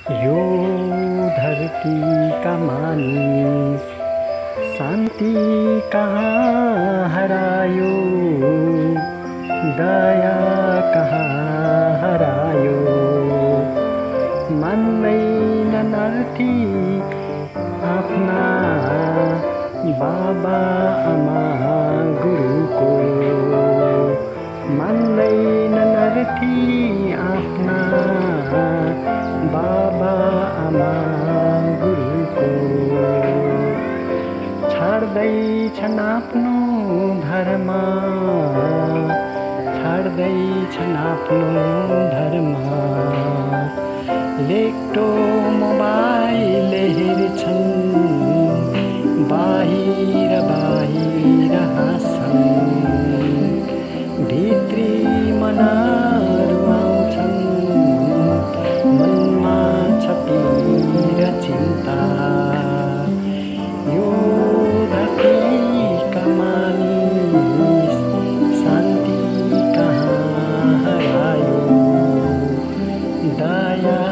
यो धरती का मानिस शान्ति कहाँ हरायो, दया कहाँ हरायो। मान्दैनन् अर्थी आफ्ना बाबा आमा गुरुको, मान्दैनन् अर्थी आफ्ना बाबा आमा गुरुको। छाड्दैछन् आफ्नो धर्म, छाड्दैछन् आफ्नो धर्म। लेक्टो मोबाइल हेर्छन्, बाहिर बाहिर हाँस्छन्। भित्री मनहरू आउँछन्, मनमा छ पीर चिन्ता। यो धरतीका मानिस शान्ति कहाँ हरायो, दया